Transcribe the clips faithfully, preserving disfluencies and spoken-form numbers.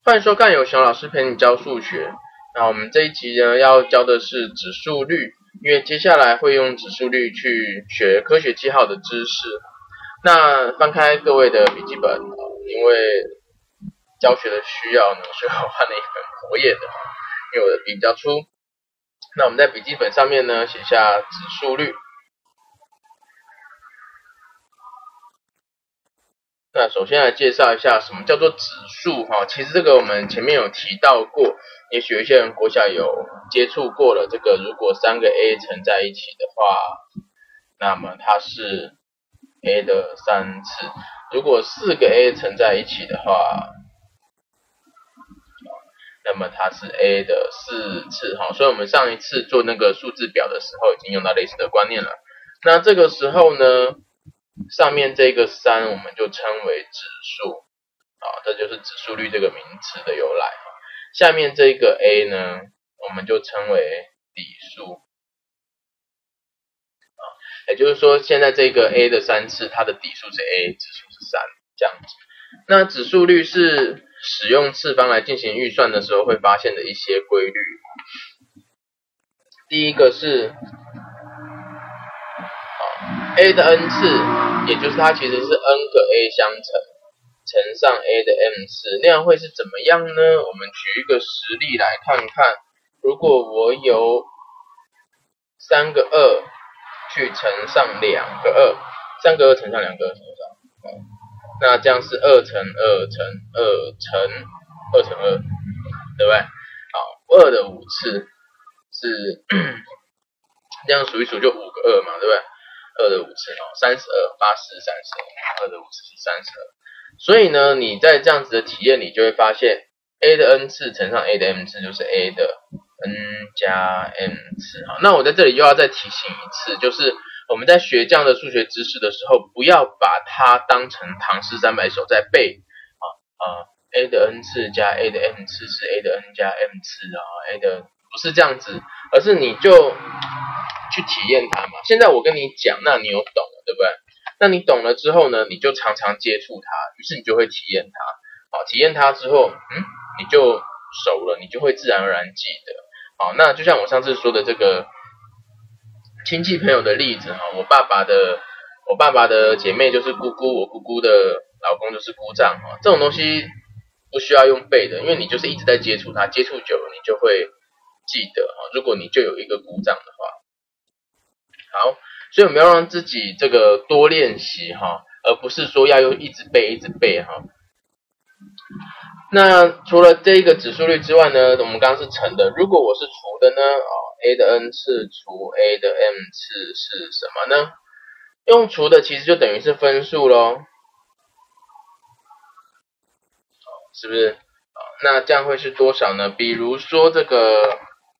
欢迎收看有熊老师陪你教数学。那我们这一集呢，要教的是指数率，因为接下来会用指数率去学科学记号的知识。那翻开各位的笔记本，因为教学的需要呢，所以我换了一本活页的，因为我的笔比较粗。那我们在笔记本上面呢，写下指数率。那首先来介绍一下什么叫做指数哈，其实这个我们前面有提到过，也许有一些人国小有接触过了。这个如果三个 a 乘在一起的话，那么它是 a 的三次；如果四个 a 乘在一起的话，那么它是 a 的四次哈。所以我们上一次做那个数字表的时候，已经用到类似的观念了。那这个时候呢，上面这个三我们就称为指数，啊，这就是指数率这个名词的由来。下面这个 a 呢，我们就称为底数，啊，也就是说现在这个 a 的三次，它的底数是 a， 指数是三，这样子。那指数率是使用次方来进行预算的时候会发现的一些规律。第一个是A 的 n 次，也就是它其实是 n 个 a 相乘，乘上 a 的 m 次，那样会是怎么样呢？我们举一个实例来看看。如果我有三个二去乘上两个二，三个二乘上两个二乘上，那这样是二乘二乘二乘二乘二，对不对？好，二的五次是这样数一数就五个二嘛，对不对？二的五次哦，三十二，八十三十二，二的五次是三十二。所以呢，你在这样子的体验里就会发现 ，a 的 n 次乘上 a 的 m 次就是 a 的 n 加 m 次。好，那我在这里又要再提醒一次，就是我们在学这样的数学知识的时候，不要把它当成唐诗三百首在背啊啊 ，a 的 n 次加 a 的 m 次是 a 的 n 加 m 次啊 ，a 的不是这样子，而是你就去体验它嘛。现在我跟你讲，那你有懂了，对不对？那你懂了之后呢，你就常常接触它，于是你就会体验它。好，体验它之后，嗯，你就熟了，你就会自然而然记得。好，那就像我上次说的这个亲戚朋友的例子哈，我爸爸的我爸爸的姐妹就是姑姑，我姑姑的老公就是姑丈哈，这种东西不需要用背的，因为你就是一直在接触它，接触久了你就会记得哈。如果你就有一个姑丈的话。好，所以我们要让自己这个多练习哈，而不是说要用一直背一直背哈。那除了这个指数率之外呢，我们刚刚是乘的，如果我是除的呢，哦 ，a 的 n 次除 a 的 m 次是什么呢？用除的其实就等于是分数咯，是不是？那这样会是多少呢？比如说这个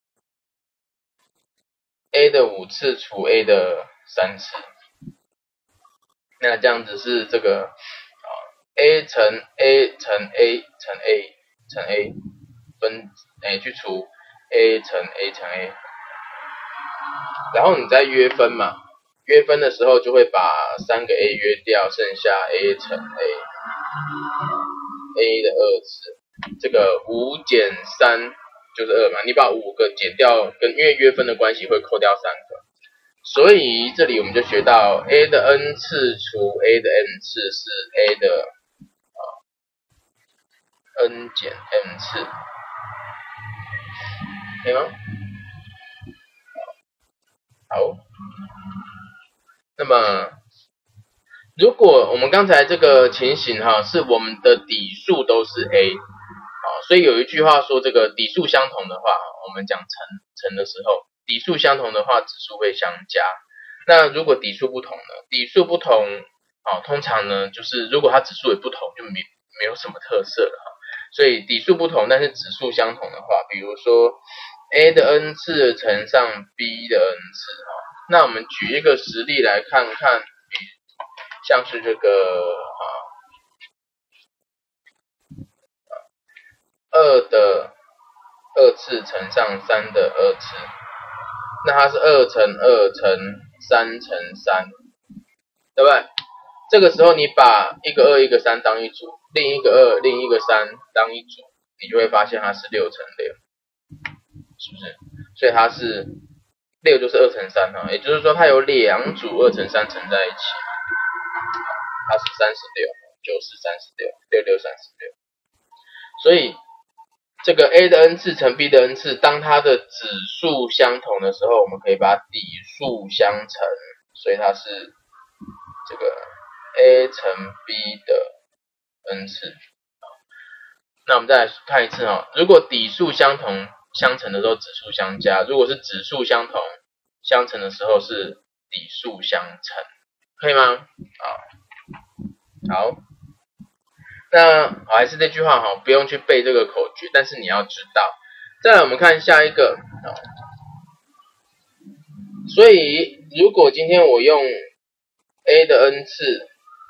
a 的五次除 a 的三次，那这样子是这个、啊、a 乘 a 乘 a 乘 a 乘 a 分哎去除 a 乘 a 乘 a， 然后你再约分嘛，约分的时候就会把三个 a 约掉，剩下 a 乘 a a 的二次，这个五减三就是二嘛，你把五个减掉，跟因为约分的关系会扣掉三个，所以这里我们就学到 a 的 n 次除 a 的 m 次是 a 的、呃、n 减 m 次，可以吗？好，那么如果我们刚才这个情形哈，是我们的底数都是 a。所以有一句话说，这个底数相同的话，我们讲乘乘的时候，底数相同的话，指数会相加。那如果底数不同呢？底数不同，哦，通常呢，就是如果它指数也不同，就没没有什么特色了哈。所以底数不同，但是指数相同的话，比如说 a 的 n 次乘上 b 的 n 次哈，那我们举一个实例来看看，像是这个啊。二的二次乘上三的二次，那它是二乘二乘三乘三，对不对？这个时候你把一个二一个三当一组，另一个二另一个三当一组， 你就会发现它是六乘六，是不是？所以它是六就是二乘三哈，也就是说它有两组二乘三乘在一起，它是三十六，九是三十六，六六三十六。所以这个 A 的 n 次乘 B 的 n 次，当它的指数相同的时候，我们可以把底数相乘，所以它是这个 A 乘 B 的 n 次。那我们再来看一次哈，如果底数相同相乘的时候指数相加，如果是指数相同相乘的时候是底数相乘，可以吗？好，好，那还是这句话哈，不用去背这个口诀，但是你要知道。再来我们看下一个，所以如果今天我用 A 的 n 次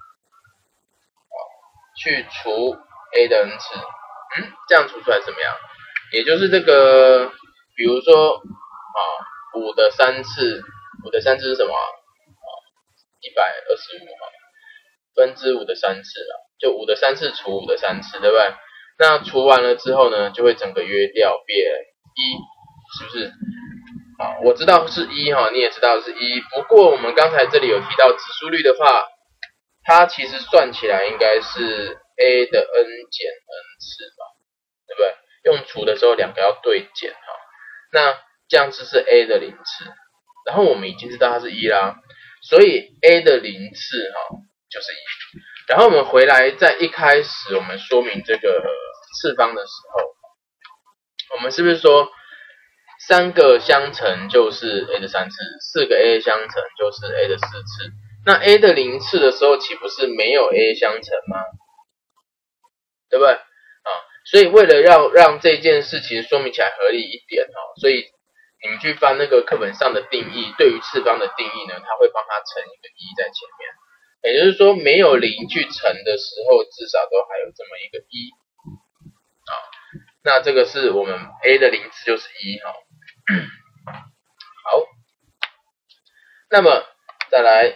去除 A 的 n 次，嗯，这样除出来怎么样？也就是这个，比如说啊，五的三次，五的三次是什么啊？一百二十五哈，分之五的三次了，就五的三次除五的三次，对不对？那除完了之后呢，就会整个约掉变一，是不是？好，我知道是一哈，你也知道是一。不过我们刚才这里有提到指数率的话，它其实算起来应该是 A 的 n 减 n 次吧，对不对？用除的时候两个要对减哈，那这样子是 A 的零次，然后我们已经知道它是一啦，所以 A 的零次哈就是一。然后我们回来在一开始我们说明这个次方的时候，我们是不是说三个相乘就是 A 的三次，四个 A 相乘就是 A 的四次？那 A 的零次的时候岂不是没有 A 相乘吗？对不对？啊，所以为了要让这件事情说明起来合理一点哈，所以你们去翻那个课本上的定义，对于次方的定义呢，它会帮它乘一个一在前面。也就是说，没有零去乘的时候，至少都还有这么一个一啊。那这个是我们 A 的零次就是一哈。好，那么再来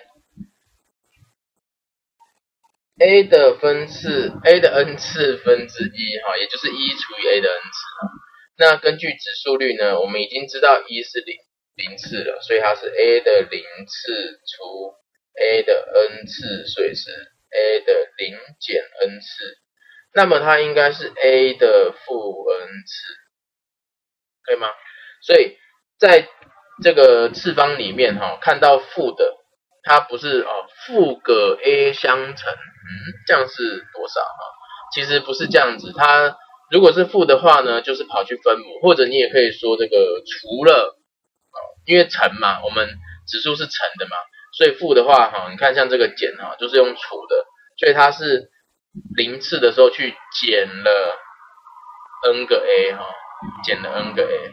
A 的分次 ，A 的 n 次分之一哈，也就是一除以 A 的 n 次哈。那根据指数率呢，我们已经知道一是零零次了，所以它是 A 的零次除A 的 n 次，所以是 A 的零减 n 次，那么它应该是 A 的负 n 次，可以吗？所以在这个次方里面哈，看到负的，它不是哦负个 A 相乘，嗯，这样是多少哈？其实不是这样子，它如果是负的话呢，就是跑去分母，或者你也可以说这个除了，因为乘嘛，我们指数是乘的嘛。所以负的话哈，你看像这个减哈，就是用除的，所以它是零次的时候去减了 n 个 a 哈，减了 n 个 a，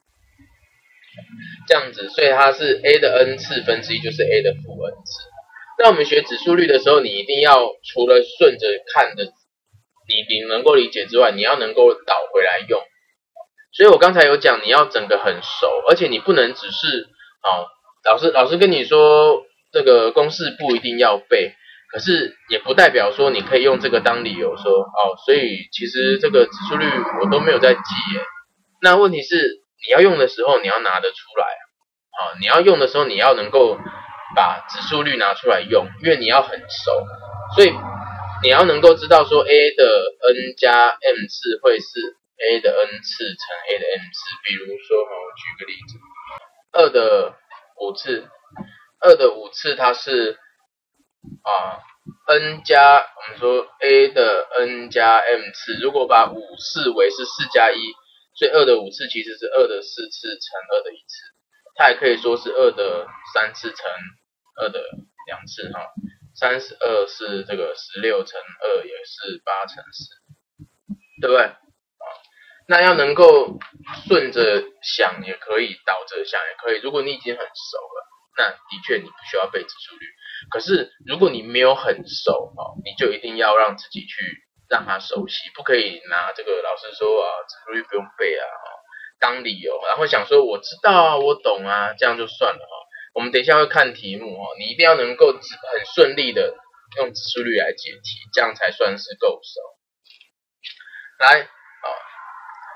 这样子，所以它是 a 的 n 次分之一就是 a 的负 n 次。那我们学指数率的时候，你一定要除了顺着看的，你你能够理解之外，你要能够导回来用。所以我刚才有讲，你要整个很熟，而且你不能只是哦。老师，老师跟你说，这个公式不一定要背，可是也不代表说你可以用这个当理由说，哦，所以其实这个指数率我都没有在记耶。那问题是，你要用的时候你要拿得出来，好，你要用的时候你要能够把指数率拿出来用，因为你要很熟，所以你要能够知道说 A 的 n 加 m 次会是 A 的 n 次乘 A 的 m 次，比如说，我举个例子，二的五次，二的五次它是啊 n 加我们说 a 的 n 加 m 次，如果把五视为是四加一，所以二的五次其实是二的四次乘二的一次，它也可以说是二的三次乘二的两次哈，三十二是这个十六乘二也是八乘四，对不对？那要能够顺着想也可以，倒着想也可以。如果你已经很熟了，那的确你不需要背指数率。可是如果你没有很熟哦，你就一定要让自己去让他熟悉，不可以拿这个老师说啊指数率不用背啊当理由，然后想说我知道啊，我懂啊，这样就算了哈。我们等一下会看题目哦，你一定要能够很顺利的用指数率来解题，这样才算是够熟。来。哦，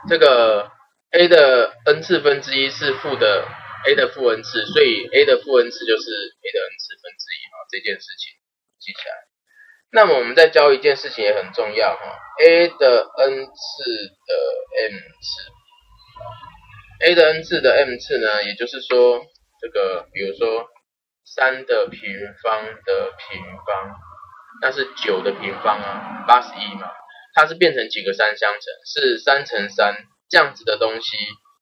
这个 a 的 n 次分之一是负的 a 的负 n 次，所以 a 的负 n 次就是 a 的 n 次分之一哈，这件事情记起来。那么我们再教一件事情也很重要哈 ，a 的 n 次的 m 次 ，a 的 n 次的 m 次呢，也就是说这个比如说三的平方的平方，那是九的平方啊，八十一嘛。它是变成几个三相乘，是三乘三这样子的东西，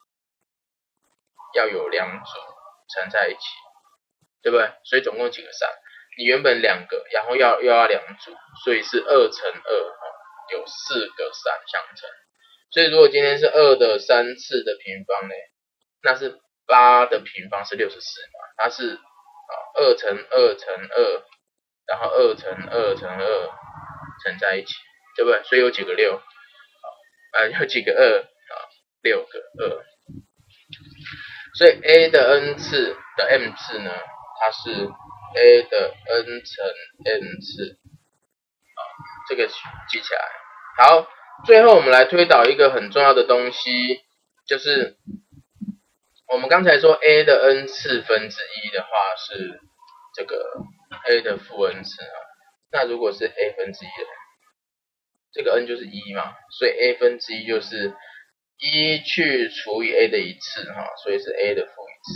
要有两组乘在一起，对不对？所以总共几个三？你原本两个，然后要又要两组，所以是二乘二，有四个三相乘。所以如果今天是二的三次的平方呢，那是八的平方是六十四嘛，它是二乘二乘二，然后二乘二乘二乘在一起。对不对？所以有几个六？啊，有几个二？啊，六个二。所以 a 的 n 次的 m 次呢，它是 a 的 n 乘 n 次。啊，这个记起来。好，最后我们来推导一个很重要的东西，就是我们刚才说 a 的 n 次分之一的话是这个 a 的负 n 次啊。那如果是 a 分之一的？这个 n 就是一嘛，所以 a 分之一就是一去除以 a 的一次哈，所以是 a 的负一次，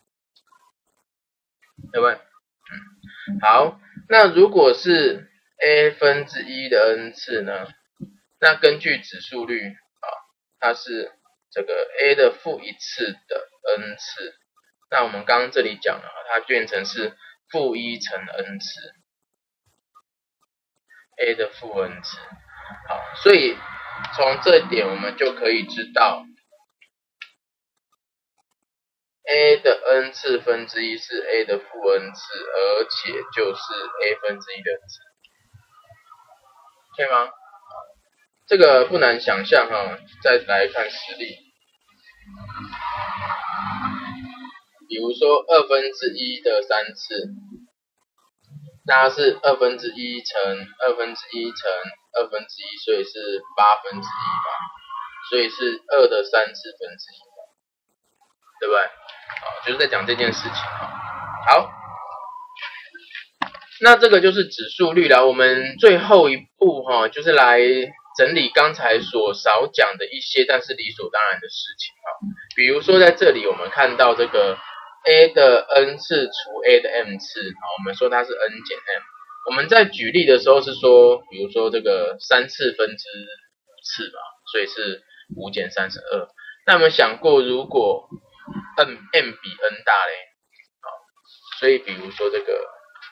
对不对？嗯，好，那如果是 a 分之一的 n 次呢？那根据指数律啊，它是这个 a 的负一次的 n 次，那我们刚刚这里讲了，它变成是负一乘 n 次 ，a 的负 n 次。好，所以从这点我们就可以知道 a 的 n 次分之一是 a 的负 n 次，而且就是 a 分之一的 n 次，可以吗？这个不难想象哈，再来看实例，比如说二分之一的三次，那它是二分之一乘二分之一乘二分之一，所以是八分之一嘛，所以是二的三次分之一，对不对？好，就是在讲这件事情。好，那这个就是指数律啦。我们最后一步哈，就是来整理刚才所少讲的一些，但是理所当然的事情哈。比如说在这里我们看到这个 a 的 n 次除 a 的 m 次，我们说它是 n 减 m。我们在举例的时候是说，比如说这个三次分之五次嘛，所以是五减三十二。那我们想过，如果 n m 比 n 大嘞，好，所以比如说这个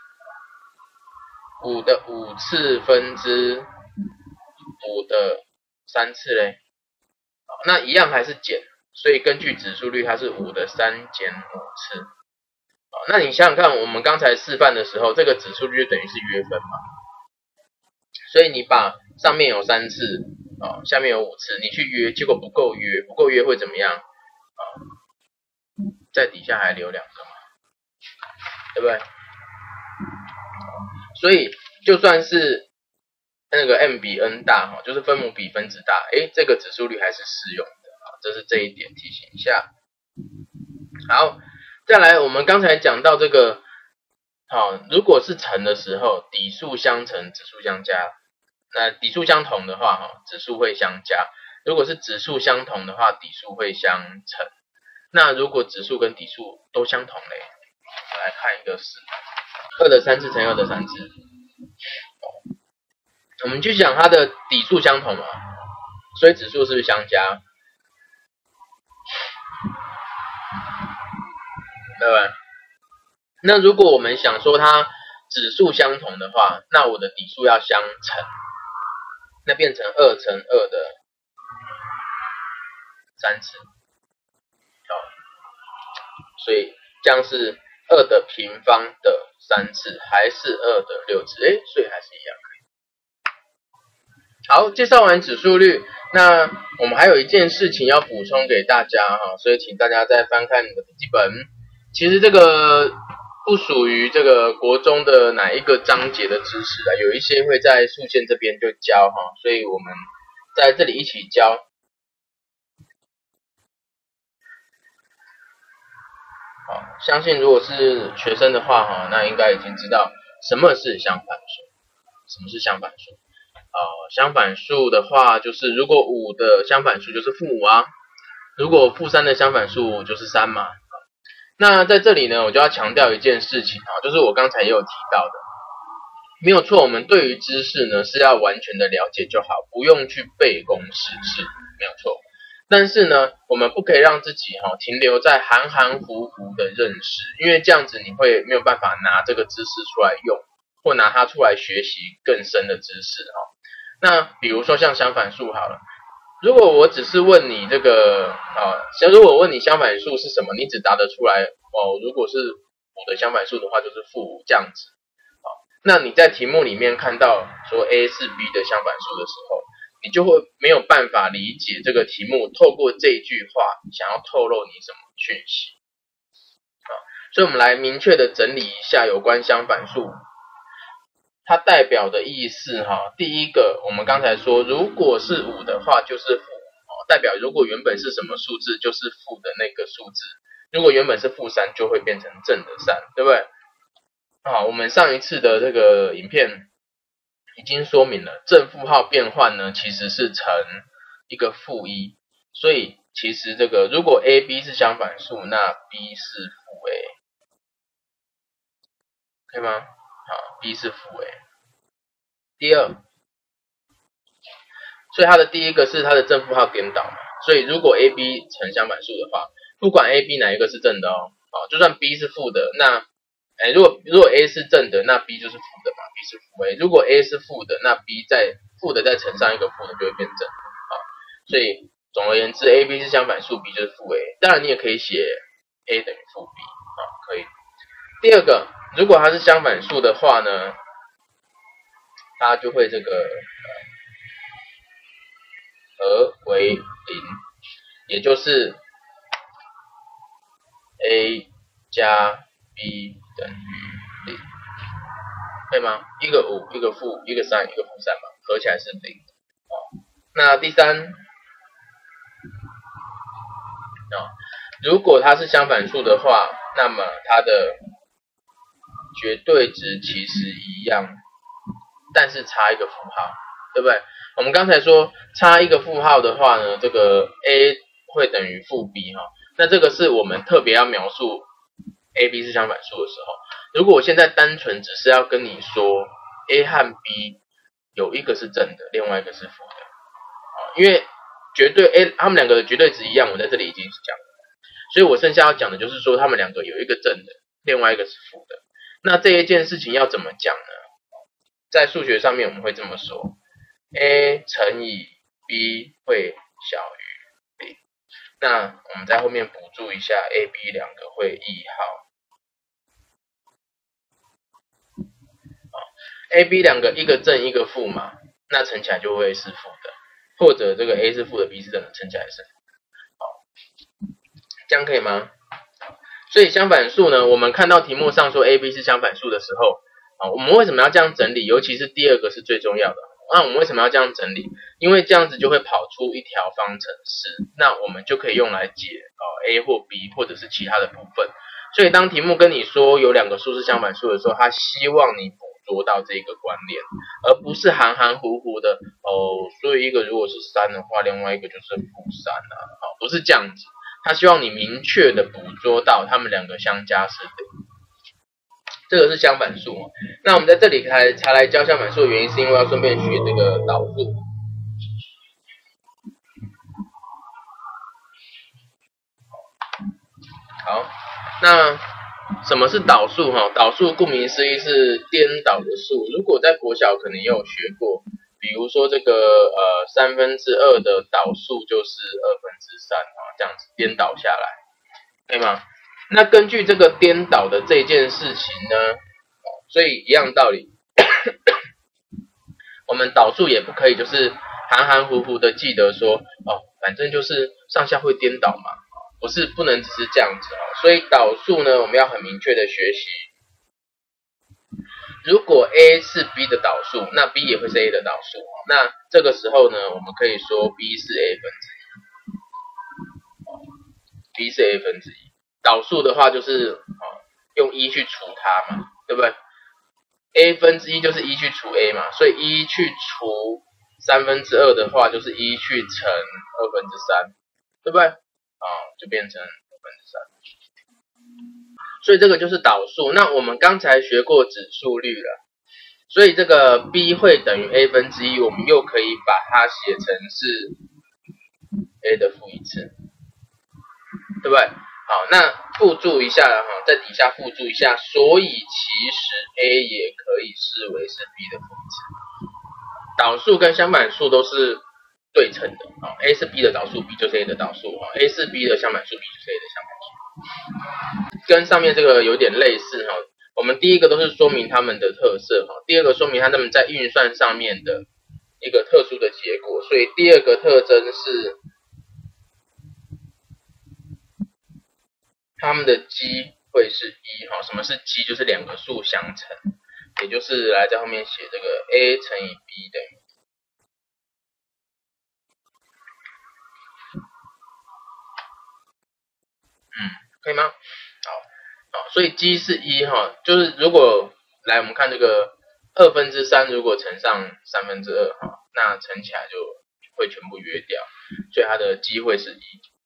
五的五次分之五的三次嘞，好，那一样还是减，所以根据指数律，它是五的三减五次。好，那你想想看，我们刚才示范的时候，这个指数律就等于是约分嘛，所以你把上面有三次，哦，下面有五次，你去约，结果不够约，不够约会怎么样？哦，在底下还留两个嘛，对不对？所以就算是那个 m 比 n 大，哈，就是分母比分子大，诶，这个指数律还是适用的，这是这一点提醒一下。好。再来，我们刚才讲到这个，好，如果是乘的时候，底数相乘，指数相加。那底数相同的话，哈，指数会相加；如果是指数相同的话，底数会相乘。那如果指数跟底数都相同嘞，我来看一个示范：二的三次乘二的三次。我们就讲它的底数相同嘛，所以指数是不是相加？对吧？那如果我们想说它指数相同的话，那我的底数要相乘，那变成二乘二的三次，哦，所以这样是二的平方的三次，还是二的六次？诶，所以还是一样可以。好，介绍完指数律，那我们还有一件事情要补充给大家哈，所以请大家再翻看你的笔记本。其实这个不属于这个国中的哪一个章节的知识啊，有一些会在数线这边就教哈，所以我们在这里一起教。 好，相信如果是学生的话哈，那应该已经知道什么是相反数。什么是相反数？呃，相反数的话，就是如果五的相反数就是负五啊，如果负三的相反数就是三嘛。那在这里呢，我就要强调一件事情啊，就是我刚才也有提到的，没有错，我们对于知识呢是要完全的了解就好，不用去背公式式，没有错。但是呢，我们不可以让自己哈、哦、停留在含含糊糊的认识，因为这样子你会没有办法拿这个知识出来用，或拿它出来学习更深的知识哈、哦。那比如说像相反数好了。如果我只是问你这个啊，像如果我问你相反数是什么，你只答得出来哦。如果是五的相反数的话，就是负五这样子。啊，那你在题目里面看到说 A 是 B 的相反数的时候，你就会没有办法理解这个题目透过这句话想要透露你什么讯息。啊，所以我们来明确的整理一下有关相反数。它代表的意思哈，第一个我们刚才说，如果是五的话就是负，代表如果原本是什么数字就是负的那个数字，如果原本是负三就会变成正的三，对不对？好，我们上一次的这个影片已经说明了，正负号变换呢其实是乘一个负一，所以其实这个如果 A、B 是相反数，那 B 是负 A， 可以吗？好 ，B 是负 A。第二，所以它的第一个是它的正负号颠倒嘛，所以如果 A、B 成相反数的话，不管 A、B 哪一个是正的哦，哦就算 B 是负的，那哎如果如果 A 是正的，那 B 就是负的嘛 ，B 是负 A。如果 A 是负的，那 B 再负的再乘上一个负的就会变正啊。所以总而言之 ，A、B 是相反数 ，B 就是负 A。当然你也可以写 A 等于负 B 啊，可以。第二个，如果它是相反数的话呢，它就会这个和为零，也就是 A 加 B 等于零，对吗？一个五，一个负，一个三，一个负三嘛，合起来是零。哦，那第三，哦，如果它是相反数的话，那么它的绝对值其实一样，但是差一个负号，对不对？我们刚才说差一个负号的话呢，这个 A 会等于负 B 哈，那这个是我们特别要描述 A、B 是相反数的时候。如果我现在单纯只是要跟你说 A 和 B 有一个是正的，另外一个是负的，因为绝对 A 他们两个的绝对值一样，我在这里已经讲了，所以我剩下要讲的就是说他们两个有一个正的，另外一个是负的。那这一件事情要怎么讲呢？在数学上面我们会这么说。A 乘以 B 会小于零，那我们在后面补注一下 A、B 两个会异号。A、B 两个一个正一个负嘛，那乘起来就会是负的，或者这个 A 是负的 B 是正的，乘起来是负的。好，这样可以吗？所以相反数呢，我们看到题目上说 A、B 是相反数的时候，啊，我们为什么要这样整理？尤其是第二个是最重要的。那我们为什么要这样整理？因为这样子就会跑出一条方程式，那我们就可以用来解哦 A 或 B 或者是其他的部分。所以当题目跟你说有两个数是相反数的时候，他希望你捕捉到这个关联，而不是含含糊糊的哦。所以一个如果是三的话，另外一个就是负三啊，好，不是这样子。他希望你明确的捕捉到他们两个相加是零。这个是相反数，那我们在这里才才来教相反数的原因，是因为要顺便学这个导数。好，那什么是导数？哈，导数顾名思义是颠倒的数。如果在国小可能也有学过，比如说这个呃三分之二的导数就是二分之三啊，这样子颠倒下来，可以吗？那根据这个颠倒的这件事情呢？所以一样道理，我们导数也不可以就是含含糊糊的记得说哦，反正就是上下会颠倒嘛，不是不能只是这样子哦。所以导数呢，我们要很明确的学习，如果 A 是 B 的导数，那 B 也会是 A 的导数，那这个时候呢，我们可以说 B 是 A 分之一 ，B 是 A 分之一。 导数的话就是哦用一去除它嘛，对不对 ？a 分之一就是一去除 a 嘛，所以一去除三分之二的话就是一去乘二分之三，对不对？啊、哦，就变成二分之三。所以这个就是导数。那我们刚才学过指数率了，所以这个 b 会等于 a 分之一，我们又可以把它写成是 a 的负一次，对不对？好，那附注一下哈，在底下附注一下，所以其实 a 也可以视为是 b 的负一次。导数跟相反数都是对称的，啊 ，a 是 b 的导数 ，b 就是 a 的导数，啊 ，a 是 b 的相反数 ，b 就是 a 的相反数，跟上面这个有点类似哈。我们第一个都是说明它们的特色哈，第二个说明它们在运算上面的一个特殊的结果，所以第二个特征是它们的积会是一哈，什么是积？就是两个数相乘，也就是来在后面写这个 a 乘以 b 等于。嗯，可以吗？好，好，所以积是一哈，就是如果来我们看这个二分之三，如果乘上三分之二哈，那乘起来就会全部约掉，所以它的积会是一。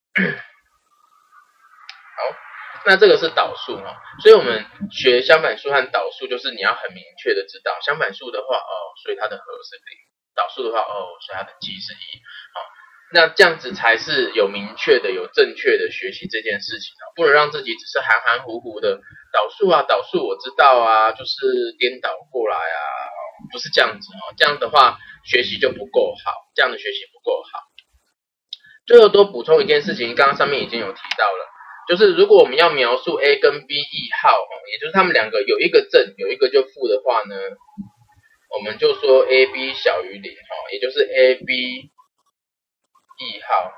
好，那这个是导数哈，所以我们学相反数和导数，就是你要很明确的知道，相反数的话哦，所以它的和是零；导数的话哦，所以它的积是一。好。那这样子才是有明确的、有正确的学习这件事情啊，不能让自己只是含含糊糊的导数啊，导数我知道啊，就是颠倒过来啊，不是这样子哦，这样的话学习就不够好，这样的学习不够好。最后多补充一件事情，刚刚上面已经有提到了，就是如果我们要描述 a 跟 b 异号，也就是他们两个有一个正，有一个就负的话呢，我们就说 ab 小于零，也就是 ab。异号。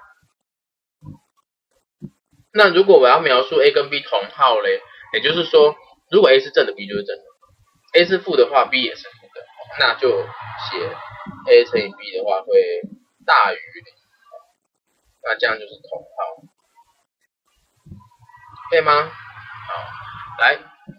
那如果我要描述 a 跟 b 同号嘞，也就是说，如果 a 是正的 ，b 就是正的 ；a 是负的话 ，b 也是负的，那就写 a 乘以 b 的话会大于零，那这样就是同号，可以吗？好，来，